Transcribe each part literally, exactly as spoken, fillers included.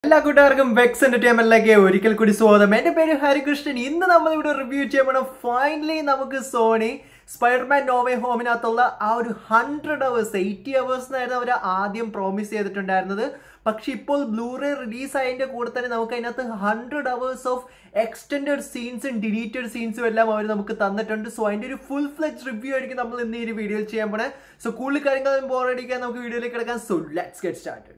എല്ലാ കൂട്ടുകാർക്കും വെക്സ് എന്റർടൈൻമെന്റിലേക്ക് ഒരിക്കൽ കൂടി സ്വാഗതം. എന്റെ പേര് ഹരികൃഷ്ണൻ. ഇന്ന് നമ്മൾ ഇവിടെ റിവ്യൂ ചെയ്യണം. ഫൈനലി നമുക്ക് സോണി സ്പൈഡർമാൻ നോ വേ ഹോമിനകത്തുള്ള ആ ഒരു ഹൺഡ്രഡ് അവേഴ്സ് എയ്റ്റി അവേഴ്സ് എന്നായിരുന്നു അവർ ആദ്യം പ്രോമിസ് ചെയ്തിട്ടുണ്ടായിരുന്നത്. പക്ഷെ ഇപ്പോൾ ബ്ലൂറേ റിലീസ് ആയതിന്റെ കൂടെ തന്നെ നമുക്ക് അതിനകത്ത് ഹൺഡ്രഡ് അവേഴ്സ് ഓഫ് എക്സ്റ്റെൻഡഡ് സീൻസും ഡിലീറ്റഡ് സീൻസും എല്ലാം അവർ നമുക്ക് തന്നിട്ടുണ്ട്. സോ അതിന്റെ ഒരു ഫുൾ ഫ്ലെജ് റിവ്യൂ ആയിരിക്കും നമ്മൾ ഇന്ന് ഈ ഒരു വീഡിയോയിൽ ചെയ്യാൻ പോണേ. സോ കൂടുതൽ കാര്യങ്ങൾ ബോറടിക്കാൻ നമുക്ക് വീഡിയോയിലേക്ക് കിടക്കാം. So let's get started.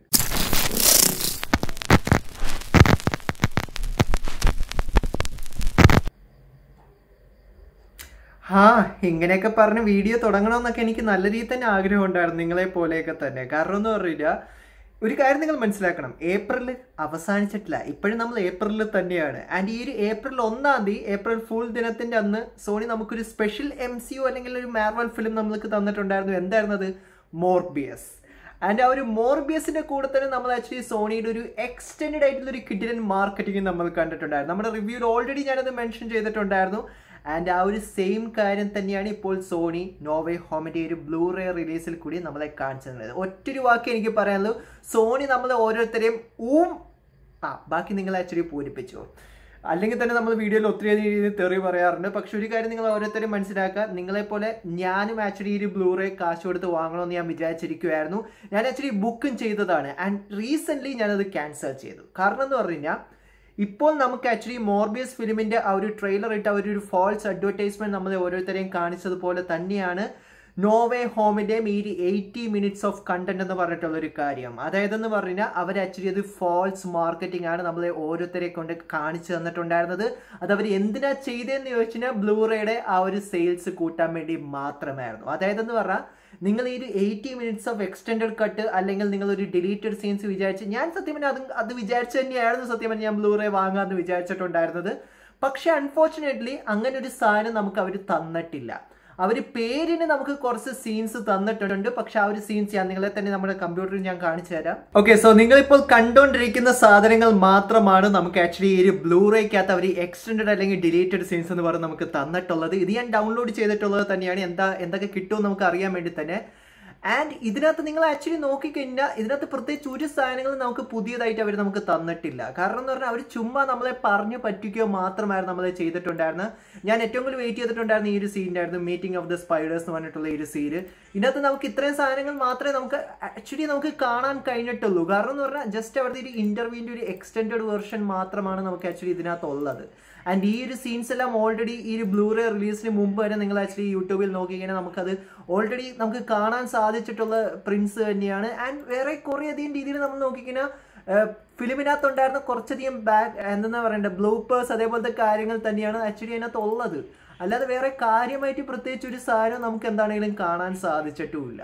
ആ ഇങ്ങനെയൊക്കെ പറഞ്ഞ് വീഡിയോ തുടങ്ങണമെന്നൊക്കെ എനിക്ക് നല്ല രീതിയിൽ തന്നെ ആഗ്രഹം ഉണ്ടായിരുന്നു, നിങ്ങളെ പോലെയൊക്കെ തന്നെ. കാരണം എന്ന് പറഞ്ഞില്ല, ഒരു കാര്യം നിങ്ങൾ മനസ്സിലാക്കണം, ഏപ്രിൽ അവസാനിച്ചിട്ടില്ല, ഇപ്പോഴും നമ്മൾ ഏപ്രിലിൽ തന്നെയാണ്. ആൻഡ് ഈ ഒരു ഏപ്രിൽ ഒന്നാം തീയതി ഏപ്രിൽ ഫുൾ ദിനത്തിന്റെ അന്ന് സോണി നമുക്കൊരു സ്പെഷ്യൽ എം സി യു അല്ലെങ്കിൽ ഒരു മാർവൽ ഫിലിം നമ്മൾക്ക് തന്നിട്ടുണ്ടായിരുന്നു. എന്തായിരുന്നു അത്? മോർബിയസ്. ആൻഡ് ആ ഒരു മോർബിയസിന്റെ കൂടെ തന്നെ നമ്മൾ ആക്ച്വലി സോണിയുടെ ഒരു എക്സ്റ്റെൻഡ് ആയിട്ടുള്ള ഒരു കിഡിലൻ മാർക്കറ്റിംഗ് നമ്മൾ കണ്ടിട്ടുണ്ടായിരുന്നു. നമ്മുടെ റിവ്യൂവിൽ ഓൾറെഡി ഞാനത് മെൻഷൻ ചെയ്തിട്ടുണ്ടായിരുന്നു. ആൻഡ് ആ ഒരു സെയിം കാര്യം തന്നെയാണ് ഇപ്പോൾ സോണി നോ വേ ഹോമിന്റെ ഒരു ബ്ലൂറേ റിലീസിൽ കൂടി നമ്മളെ കാണിച്ചത്. ഒറ്റൊരു വാക്ക് എനിക്ക് പറയാനുള്ളൂ, സോണി നമ്മളെ ഓരോരുത്തരെയും ഊം ആ ബാക്കി നിങ്ങൾ ആക്ച്വലി പൂരിപ്പിച്ചു. അല്ലെങ്കിൽ തന്നെ നമ്മൾ വീഡിയോയിൽ ഒത്തിരി രീതിയിൽ തെറി പറയാറുണ്ട്. പക്ഷെ ഒരു കാര്യം നിങ്ങൾ ഓരോരുത്തരും മനസ്സിലാക്കുക, നിങ്ങളെപ്പോലെ ഞാനും ആക്ച്വലി ഒരു ബ്ലൂറേ കാശ് കൊടുത്ത് വാങ്ങണമെന്ന് ഞാൻ വിചാരിച്ചിരിക്കുമായിരുന്നു. ഞാൻ ആക്ച്വലി ബുക്കും ചെയ്തതാണ്. ആൻഡ് റീസെൻ്റ്ലി ഞാനത് ക്യാൻസൽ ചെയ്തു. കാരണം എന്ന് പറഞ്ഞു കഴിഞ്ഞാൽ ഇപ്പോൾ നമുക്ക് ആക്ച്വലി മോർബിയസ് ഫിലിമിന്റെ ആ ഒരു ട്രെയിലർ ഇട്ട് അവരൊരു ഫോൾസ് അഡ്വർടൈസ്മെന്റ് നമ്മളെ ഓരോരുത്തരെയും കാണിച്ചതുപോലെ തന്നെയാണ് നോ വേ ഹോമിന്റെയും ഈ എയ്റ്റി മിനിറ്റ്സ് ഓഫ് കണ്ടന്റ് എന്ന് പറഞ്ഞിട്ടുള്ള ഒരു കാര്യം. അതായത് എന്ന് പറഞ്ഞാൽ അവർ ആക്ച്വലി അത് ഫോൾസ് മാർക്കറ്റിംഗ് ആണ് നമ്മളെ ഓരോരുത്തരെ കൊണ്ട് കാണിച്ചു തന്നിട്ടുണ്ടായിരുന്നത്. അത് അവർ എന്തിനാ ചെയ്തതെന്ന് ചോദിച്ചാൽ ബ്ലൂറേയുടെ ആ ഒരു സെയിൽസ് കൂട്ടാൻ വേണ്ടി മാത്രമായിരുന്നു. അതായത് എന്ന് പറഞ്ഞാൽ നിങ്ങൾ ഈ ഒരു eighty minutes of extended cut അല്ലെങ്കിൽ നിങ്ങൾ ഒരു ഡിലീറ്റഡ് സീൻസ് വിചാരിച്ച്, ഞാൻ സത്യം പറഞ്ഞാൽ അത് അത് വിചാരിച്ചു തന്നെയായിരുന്നു സത്യം പറഞ്ഞാൽ ഞാൻ ബ്ലൂറേ വാങ്ങാമെന്ന് വിചാരിച്ചിട്ടുണ്ടായിരുന്നത്. പക്ഷെ അൺഫോർച്ചുനേറ്റ്ലി അങ്ങനെ ഒരു സാധനം നമുക്ക് അവർ തന്നിട്ടില്ല. അവർ പേരിന് നമുക്ക് കുറച്ച് സീൻസ് തന്നിട്ടുണ്ട്. പക്ഷെ ആ ഒരു സീൻസ് ഞാൻ നിങ്ങളെ തന്നെ നമ്മുടെ കമ്പ്യൂട്ടറിൽ ഞാൻ കാണിച്ചു തരാം. ഓക്കെ, സോ നിങ്ങളിപ്പോൾ കണ്ടുകൊണ്ടിരിക്കുന്ന സാധനങ്ങൾ മാത്രമാണ് നമുക്ക് ആക്ച്വലി ഈ ഒരു ബ്ലൂറേക്കകത്ത് അവർ എക്സ്റ്റെൻഡഡ് അല്ലെങ്കിൽ ഡിലീറ്റഡ് സീൻസ് എന്ന് പറഞ്ഞ് നമുക്ക് തന്നിട്ടുള്ളത്. ഇത് ഞാൻ ഡൗൺലോഡ് ചെയ്തിട്ടുള്ളത് തന്നെയാണ്. എന്താ എന്തൊക്കെ കിട്ടുമെന്ന് നമുക്ക് അറിയാൻ വേണ്ടി തന്നെ. ആൻഡ് ഇതിനകത്ത് നിങ്ങൾ ആക്ച്വലി നോക്കിക്കഴിഞ്ഞാൽ ഇതിനകത്ത് പ്രത്യേകിച്ച് ഒരു സാധനങ്ങൾ നമുക്ക് പുതിയതായിട്ട് അവർ നമുക്ക് തന്നിട്ടില്ല. കാരണം എന്ന് പറഞ്ഞാൽ അവർ ചുമ്മാ നമ്മളെ പറഞ്ഞു പറ്റിക്കുകയോ മാത്രമായിരുന്നു നമ്മളെ ചെയ്തിട്ടുണ്ടായിരുന്നത്. ഞാൻ ഏറ്റവും കൂടുതൽ വെയിറ്റ് ചെയ്തിട്ടുണ്ടായിരുന്ന ഈ ഒരു സീനായിരുന്നു, മീറ്റിംഗ് ഓഫ് ദ സ്പൈഡേഴ്സ് എന്ന് പറഞ്ഞിട്ടുള്ള ഈ ഒരു സീന്. ഇതിനകത്ത് നമുക്ക് ഇത്രയും സാധനങ്ങൾ മാത്രമേ നമുക്ക് ആക്ച്വലി നമുക്ക് കാണാൻ കഴിഞ്ഞിട്ടുള്ളൂ. കാരണം എന്ന് പറഞ്ഞാൽ ജസ്റ്റ് അവരുടെ ഒരു ഇന്റർവ്യൂവിന്റെ ഒരു എക്സ്റ്റെൻഡഡ് വെർഷൻ മാത്രമാണ് നമുക്ക് ആക്ച്വലി ഇതിനകത്ത് ഉള്ളത്. ആൻഡ് ഈ ഒരു സീൻസ് എല്ലാം ഓൾറെഡി ഈ ഒരു ബ്ലൂറേ റിലീസിന് മുമ്പ് തന്നെ നിങ്ങൾ ആക്ച്വലി യൂട്യൂബിൽ നോക്കിക്കഴിഞ്ഞാൽ നമുക്കത് ഓൾറെഡി നമുക്ക് കാണാൻ സാധിച്ചിട്ടുള്ള പ്രിൻസ് തന്നെയാണ്. ആൻഡ് വേറെ കുറേ അധികം രീതിയിൽ നമ്മൾ നോക്കിക്കഴിഞ്ഞാൽ ഫിലിമിനകത്തുണ്ടായിരുന്ന കുറച്ചധികം ബാക്ക് എന്താ പറയണ്ടത് ബ്ലൂപ്പേഴ്സ് അതേപോലത്തെ കാര്യങ്ങൾ തന്നെയാണ് ആക്ച്വലി അതിനകത്ത് ഉള്ളത്. അല്ലാതെ വേറെ കാര്യമായിട്ട് പ്രത്യേകിച്ച് ഒരു സാധനം നമുക്ക് എന്താണെങ്കിലും കാണാൻ സാധിച്ചിട്ടുമില്ല.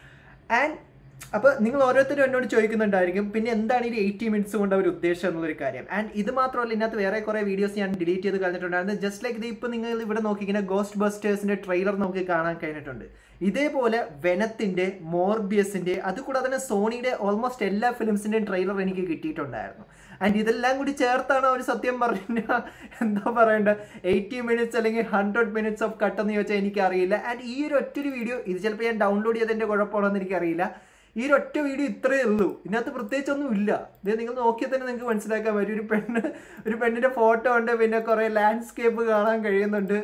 ആൻഡ് അപ്പോൾ നിങ്ങൾ ഓരോരുത്തരും എന്നോട് ചോദിക്കുന്നുണ്ടായിരിക്കും, പിന്നെ എന്താണ് ഈ എയ്റ്റി മിനിറ്റ്സ് കൊണ്ട് അവർ ഉദ്ദേശം എന്നുള്ളൊരു കാര്യം. ആൻഡ് ഇത് മാത്രമല്ല, ഇതിനകത്ത് വേറെ കുറേ വീഡിയോസ് ഞാൻ ഡിലീറ്റ് ചെയ്ത് കളഞ്ഞിട്ടുണ്ടായിരുന്നു. ജസ്റ്റ് ലൈക്ക് ഇത് ഇപ്പോൾ നിങ്ങൾ ഇവിടെ നോക്കിക്കുന്ന ഗോസ്റ്റ് ബസ്റ്റേഴ്സിന്റെ ട്രെയിലർ നമുക്ക് കാണാൻ കഴിഞ്ഞിട്ടുണ്ട്. ഇതേപോലെ വെനത്തിന്റെ, മോർബിയസിന്റെ, അതുകൂടാതെ തന്നെ സോണിയുടെ ഓൾമോസ്റ്റ് എല്ലാ ഫിലിംസിന്റെയും ട്രെയിലർ എനിക്ക് കിട്ടിയിട്ടുണ്ടായിരുന്നു. ആൻഡ് ഇതെല്ലാം കൂടി ചേർത്താണ് അവർ സത്യം പറഞ്ഞാൽ എന്താ പറയണ്ട എയ്റ്റി മിനിറ്റ്സ് അല്ലെങ്കിൽ ഹൺഡ്രഡ് മിനിറ്റ്സ് ഓഫ് കട്ട് എന്ന് ചോദിച്ചാൽ എനിക്കറിയില്ല. ആൻഡ് ഈ ഒരു ഒറ്റൊരു വീഡിയോ, ഇത് ചിലപ്പോൾ ഞാൻ ഡൗൺലോഡ് ചെയ്തതിന്റെ കുഴപ്പമാണെന്ന് എനിക്കറിയില്ല. ഈ ഒരു ഒറ്റ വീഡിയോ ഇത്രയേ ഉള്ളൂ. ഇതിനകത്ത് പ്രത്യേകിച്ച് ഒന്നും ഇല്ല. ഇത് നിങ്ങൾ നോക്കിയാൽ തന്നെ നിങ്ങൾക്ക് മനസ്സിലാക്കാൻ പറ്റും. ഒരു പെണ്ണ് ഒരു പെണ്ണിന്റെ ഫോട്ടോ ഉണ്ട്, പിന്നെ കുറെ ലാൻഡ്സ്കേപ്പ് കാണാൻ കഴിയുന്നുണ്ട്.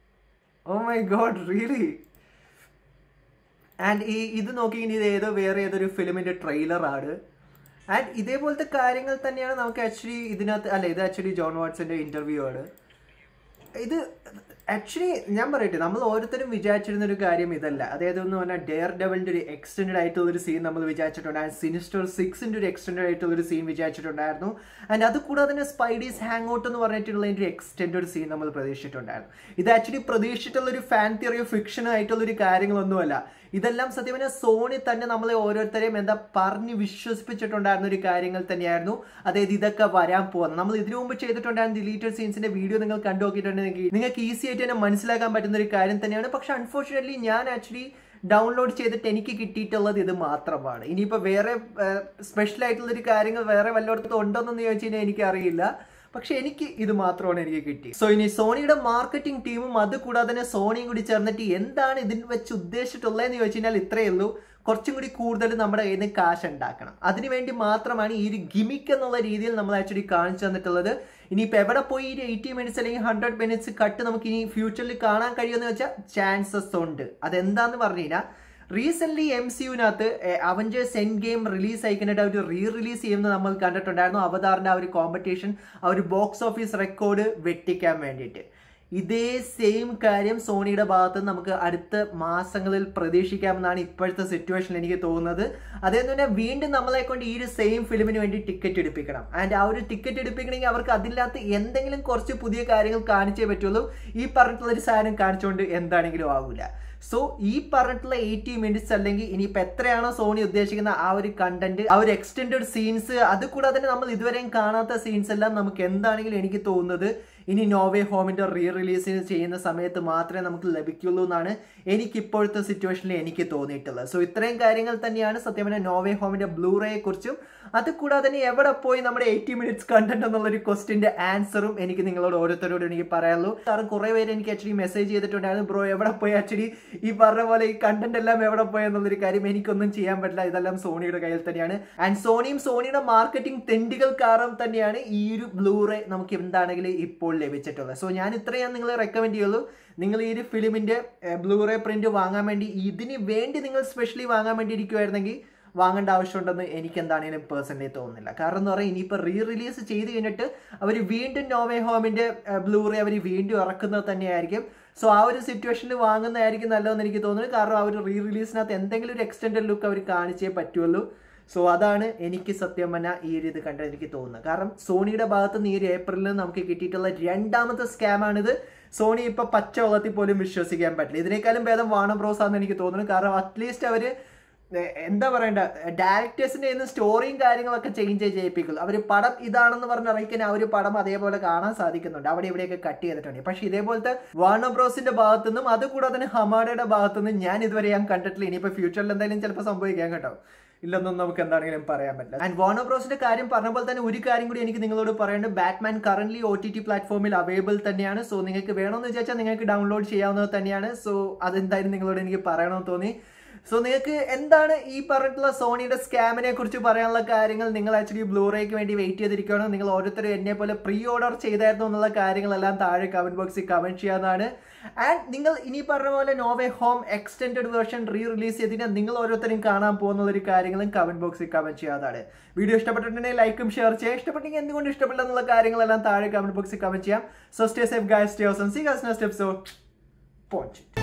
Oh my God, really. And ഈ ഇത് നോക്കി ഇനി ഇത് ഏതോ വേറെ ഏതൊരു ഫിലിമിന്റെ ട്രെയിലറാണ്. ആൻഡ് ഇതേപോലത്തെ കാര്യങ്ങൾ തന്നെയാണ് നമുക്ക് ആക്ച്വലി ഇതിനകത്ത്. അല്ല, ഇത് ആക്ച്വലി ജോൺ വാട്സന്റെ ഇന്റർവ്യൂ ആണ്. ഇത് ആക്ച്വലി ഞാൻ പറയട്ടെ, നമ്മൾ ഓരോരുത്തരും വിചാരിച്ചിരുന്ന ഒരു കാര്യം ഇതല്ല. അതായത് എന്ന് പറഞ്ഞാൽ ഡെയർ ഡെവലിന്റെ ഒരു എക്സ്റ്റെൻഡ് ആയിട്ടുള്ള ഒരു സീൻ നമ്മൾ വിചാരിച്ചിട്ടുണ്ടായിരുന്നു. സിനിസ്റ്റർ സിക്സിന്റെ ഒരു എക്സ്റ്റെൻഡ് ആയിട്ടുള്ള ഒരു സീൻ വിചാരിച്ചിട്ടുണ്ടായിരുന്നു. ആൻഡ് അത് കൂടാതെ തന്നെ സ്പൈഡീസ് ഹാങ് ഔട്ട് എന്ന് പറഞ്ഞിട്ടുള്ള ഒരു എക്സ്റ്റെൻഡ് സീൻ നമ്മൾ പ്രതീക്ഷിച്ചിട്ടുണ്ടായിരുന്നു. ഇത് ആക്ച്വലി പ്രതീക്ഷിച്ചിട്ടുള്ള ഒരു ഫാൻ തിയറിയോ ഫിക്ഷൻ ആയിട്ടുള്ള ഒരു കാര്യങ്ങളൊന്നുമല്ല. ഇതെല്ലാം സത്യം പറഞ്ഞാൽ സോണി തന്നെ നമ്മളെ ഓരോരുത്തരെയും എന്താ പറഞ്ഞ് വിശ്വസിപ്പിച്ചിട്ടുണ്ടായിരുന്ന ഒരു കാര്യങ്ങൾ തന്നെയായിരുന്നു. അതായത് ഇതൊക്കെ വരാൻ പോകുന്നത്. നമ്മൾ ഇതിനു മുമ്പ് ചെയ്തിട്ടുണ്ടായിരുന്ന ഡിലീറ്റഡ് സീൻസിന്റെ വീഡിയോ നിങ്ങൾ കണ്ടു നോക്കിയിട്ടുണ്ടെങ്കിൽ നിങ്ങൾക്ക് ഈസി ആയിട്ട് തന്നെ മനസ്സിലാക്കാൻ പറ്റുന്ന ഒരു കാര്യം തന്നെയാണ്. പക്ഷെ അൺഫോർച്ചുനേറ്റ്ലി ഞാൻ ആക്ച്വലി ഡൗൺലോഡ് ചെയ്തിട്ട് എനിക്ക് കിട്ടിയിട്ടുള്ളത് ഇത് മാത്രമാണ്. ഇനിയിപ്പോൾ വേറെ സ്പെഷ്യൽ ആയിട്ടുള്ള ഒരു കാര്യങ്ങൾ വേറെ വല്ലയിടത്തും ഉണ്ടോയെന്ന് ചോദിച്ചു കഴിഞ്ഞാൽ എനിക്കറിയില്ല. പക്ഷെ എനിക്ക് ഇത് മാത്രമാണ് എനിക്ക് കിട്ടി. സോ ഇനി സോണിയുടെ മാർക്കറ്റിംഗ് ടീമും അത് കൂടാതെ തന്നെ സോണിയും കൂടി ചേർന്നിട്ട് എന്താണ് ഇതിന് വെച്ച് ഉദ്ദേശിച്ചിട്ടുള്ളതെന്ന് ചോദിച്ചു കഴിഞ്ഞാൽ ഇത്രയേ ഉള്ളൂ. കുറച്ചും കൂടി കൂടുതൽ നമ്മുടെ കയ്യിൽ നിന്ന് കാശ് ഉണ്ടാക്കണം. അതിനുവേണ്ടി മാത്രമാണ് ഈ ഒരു ഗിമിക്ക് എന്നുള്ള രീതിയിൽ നമ്മൾ ആക്ച്വലി കാണിച്ചു തന്നിട്ടുള്ളത്. ഇനിയിപ്പോൾ എവിടെ പോയി ഈ എയ്റ്റി മിനിറ്റ്സ് അല്ലെങ്കിൽ ഹൺഡ്രഡ് മിനിറ്റ്സ് കട്ട് നമുക്ക് ഇനി ഫ്യൂച്ചറിൽ കാണാൻ കഴിയുമെന്ന് വെച്ചാൽ ചാൻസസ് ഉണ്ട്. അതെന്താന്ന് പറഞ്ഞു കഴിഞ്ഞാൽ റീസെന്റ് എം സി യുവിനകത്ത് അവഞ്ചേഴ്സ് എൻഡ് ഗെയിം റിലീസ് ആയിക്കാനായിട്ട് അവർ റീ റിലീസ് ചെയ്യുന്നത് നമ്മൾ കണ്ടിട്ടുണ്ടായിരുന്നു. അവതാറിന്റെ ആ ഒരു കോമ്പറ്റീഷൻ, ആ ഒരു ബോക്സ് ഓഫീസ് റെക്കോർഡ് വെട്ടിക്കാൻ വേണ്ടിയിട്ട്. ഇതേ സെയിം കാര്യം സോണിയുടെ ഭാഗത്ത് നമുക്ക് അടുത്ത മാസങ്ങളിൽ പ്രതീക്ഷിക്കാമെന്നാണ് ഇപ്പോഴത്തെ സിറ്റുവേഷനിൽ എനിക്ക് തോന്നുന്നത്. അതേന്ന് പറഞ്ഞാൽ വീണ്ടും നമ്മളെ കൊണ്ട് ഈ ഒരു സെയിം ഫിലിമിന് വേണ്ടി ടിക്കറ്റ് എടുപ്പിക്കണം. ആൻഡ് ആ ഒരു ടിക്കറ്റ് എടുപ്പിക്കണമെങ്കിൽ അവർക്ക് അതിനകത്ത് എന്തെങ്കിലും കുറച്ച് പുതിയ കാര്യങ്ങൾ കാണിച്ചേ പറ്റുള്ളൂ. ഈ പറഞ്ഞിട്ടുള്ള ഒരു സാധനം കാണിച്ചുകൊണ്ട് എന്താണെങ്കിലും ആവില്ല. സോ ഈ പറഞ്ഞിട്ടുള്ള എയ്റ്റി മിനിറ്റ്സ് അല്ലെങ്കിൽ ഇനിയിപ്പോൾ എത്രയാണോ സോണി ഉദ്ദേശിക്കുന്ന ആ ഒരു കണ്ടന്റ്, ആ ഒരു എക്സ്റ്റെൻഡഡ് സീൻസ്, അത് കൂടാതെ തന്നെ നമ്മൾ ഇതുവരെയും കാണാത്ത സീൻസ് എല്ലാം നമുക്ക് എന്താണെങ്കിലും എനിക്ക് തോന്നുന്നത് ഇനി നോവേ ഹോമിന്റെ റീ റിലീസ് ചെയ്യുന്ന സമയത്ത് മാത്രമേ നമുക്ക് ലഭിക്കുള്ളൂ എന്നാണ് എനിക്ക് ഇപ്പോഴത്തെ സിറ്റുവേഷനിൽ എനിക്ക് തോന്നിയിട്ടുള്ളത്. സോ ഇത്രയും കാര്യങ്ങൾ തന്നെയാണ് സത്യം പറഞ്ഞാൽ നോവേ ഹോമിന്റെ ബ്ലൂറേയെ കുറിച്ചും അത് കൂടാതെ തന്നെ എവിടെ പോയി നമ്മുടെ എയ്റ്റി മിനിറ്റ്സ് കണ്ടന്റ് എന്നുള്ളൊരു ക്വസ്റ്റിന്റെ ആൻസറും എനിക്ക് നിങ്ങളോട് ഓരോരുത്തരോടും എനിക്ക് പറയാനുള്ളൂ. കാരണം കുറെ പേര് എനിക്ക് ആക്ച്വലി മെസ്സേജ് ചെയ്തിട്ടുണ്ടായിരുന്നു, ബ്രോ എവിടെ പോയി ആക്ച്വലി ഈ പറഞ്ഞ പോലെ ഈ കണ്ടന്റ് എല്ലാം എവിടെ പോയി എന്നുള്ളൊരു കാര്യം. എനിക്കൊന്നും ചെയ്യാൻ പറ്റില്ല, ഇതെല്ലാം സോണിയുടെ കയ്യിൽ തന്നെയാണ്. ആൻഡ് സോണിയും സോണിയുടെ മാർക്കറ്റിംഗ് തെണ്ടികൾ കാരണം തന്നെയാണ് ഈ ഒരു ബ്ലൂറേ നമുക്ക് എന്താണെങ്കിലും ഇപ്പോൾ ലഭിച്ചിട്ടുള്ളത്. സോ ഞാൻ ഇത്രയും നിങ്ങളെ റെക്കമെൻഡ് ചെയ്യുള്ളൂ. നിങ്ങൾ ഈ ഒരു ഫിലിമിന്റെ ബ്ലൂറേ പ്രിന്റ് വാങ്ങാൻ വേണ്ടി ഇതിന് വേണ്ടി നിങ്ങൾ സ്പെഷ്യലി വാങ്ങാൻ വേണ്ടി ഇരിക്കുമായിരുന്നെങ്കിൽ വാങ്ങേണ്ട ആവശ്യമുണ്ടെന്ന് എനിക്ക് എന്താണെങ്കിലും പേഴ്സണലി തോന്നുന്നില്ല. കാരണം എന്ന് പറഞ്ഞാൽ ഇനിയിപ്പോൾ റീ റിലീസ് ചെയ്ത് കഴിഞ്ഞിട്ട് അവർ വീണ്ടും നോവേ ഹോമിന്റെ ബ്ലൂറേ അവർ വീണ്ടും ഇറക്കുന്നത് തന്നെയായിരിക്കും. സോ ആ ഒരു സിറ്റുവേഷനിൽ വാങ്ങുന്നതായിരിക്കും നല്ലതെന്ന് എനിക്ക് തോന്നുന്നു. കാരണം ആ ഒരു റീ റിലീസിനകത്ത് എന്തെങ്കിലും ഒരു എക്സ്റ്റെൻഡഡ് ലുക്ക് അവർ കാണിച്ചേ പറ്റുള്ളൂ. സോ അതാണ് എനിക്ക് സത്യം പറഞ്ഞാൽ ഈ ഒരു ഇത് കണ്ടാൽ എനിക്ക് തോന്നുന്നത്. കാരണം സോണിയുടെ ഭാഗത്ത് നിന്ന് ഈ ഒരു ഏപ്രിലിൽ നമുക്ക് കിട്ടിയിട്ടുള്ള രണ്ടാമത്തെ സ്കാമാണിത്. സോണി ഇപ്പൊ പച്ച വെള്ളത്തിൽ പോലും വിശ്വസിക്കാൻ പറ്റില്ല. ഇതിനേക്കാളും ഭേദം വാർണർ ബ്രോസ് ആണെന്ന് എനിക്ക് തോന്നുന്നു. കാരണം അറ്റ്ലീസ്റ്റ് അവര് എന്താ പറയണ്ട, ഡയറക്ടേഴ്സിന്റെ കയ്യിൽ നിന്ന് സ്റ്റോറിയും കാര്യങ്ങളൊക്കെ ചേഞ്ച് ചെയ്യിപ്പിക്കും. അവർ പടം ഇതാണെന്ന് പറഞ്ഞ് അറിയിക്കാൻ ആ ഒരു പടം അതേപോലെ കാണാൻ സാധിക്കുന്നുണ്ട്. അവിടെ ഇവിടെയൊക്കെ കട്ട് ചെയ്തിട്ടുണ്ട്. പക്ഷെ ഇതേപോലത്തെ വാർണർ ബ്രോസിന്റെ ഭാഗത്തു നിന്നും അതുകൂടാതെ തന്നെ ഹമാഡയുടെ ഭാഗത്തു നിന്നും ഞാൻ ഇതുവരെ ഞാൻ കണ്ടിട്ടില്ല. ഇനിയിപ്പോൾ ഫ്യൂച്ചറിൽ എന്തായാലും ചിലപ്പോൾ സംഭവിക്കാൻ കേട്ടോ, ഇല്ലെന്നൊന്നും നമുക്ക് എന്താണെങ്കിലും പറയാൻ പറ്റില്ല. ആൻഡ് വാർണർ ബ്രോസിന്റെ കാര്യം പറഞ്ഞ പോലെ തന്നെ ഒരു കാര്യം കൂടി എനിക്ക് നിങ്ങളോട് പറയേണ്ടത്, Batman current O T T പ്ലാറ്റ്ഫോമിൽ അവൈലബിൾ തന്നെയാണ്. സോ നിങ്ങൾക്ക് വേണമെന്ന് വിചാരിച്ചാൽ നിങ്ങൾക്ക് ഡൗൺലോഡ് ചെയ്യാവുന്നത് തന്നെയാണ്. സോ അതെന്തായാലും നിങ്ങളോട് എനിക്ക് പറയണമെന്ന് തോന്നി. സോ നിങ്ങൾക്ക് എന്താണ് ഈ പറഞ്ഞിട്ടുള്ള സോണിയുടെ സ്കാമിനെ കുറിച്ച് പറയാനുള്ള കാര്യങ്ങൾ? നിങ്ങൾ ആക്ച്വലി ബ്ലൂറേക്ക് വേണ്ടി വെയിറ്റ് ചെയ്തിരിക്കുകയാണ്, നിങ്ങൾ ഓരോരുത്തരും എന്നെ പോലെ പ്രീ ഓർഡർ ചെയ്തായിരുന്നു എന്നുള്ള കാര്യങ്ങളെല്ലാം താഴെ കമന്റ് ബോക്സിൽ കമന്റ് ചെയ്യാവുന്നതാണ്. ആൻഡ് നിങ്ങൾ ഇനി പറഞ്ഞ പോലെ No Way Home extended version re release ചെയ്തിട്ട് നിങ്ങൾ ഓരോരുത്തരും കാണാൻ പോകുന്ന ഒരു കാര്യങ്ങളും കമന്റ് ബോക്സിൽ കമന്റ് ചെയ്യാതാണ്. വീഡിയോ ഇഷ്ടപ്പെട്ടിട്ടുണ്ടെങ്കിൽ ലൈക്കും ഷെയർ ചെയ്യാം. ഇഷ്ടപ്പെട്ടെങ്കിൽ എന്തുകൊണ്ട് ഇഷ്ടപ്പെട്ടില്ല എന്നുള്ള കാര്യങ്ങളെല്ലാം താഴെ കമന്റ് ബോക്സിൽ കമന്റ് ചെയ്യാം. So stay safe guys, stay awesome, see guys next episode. Point.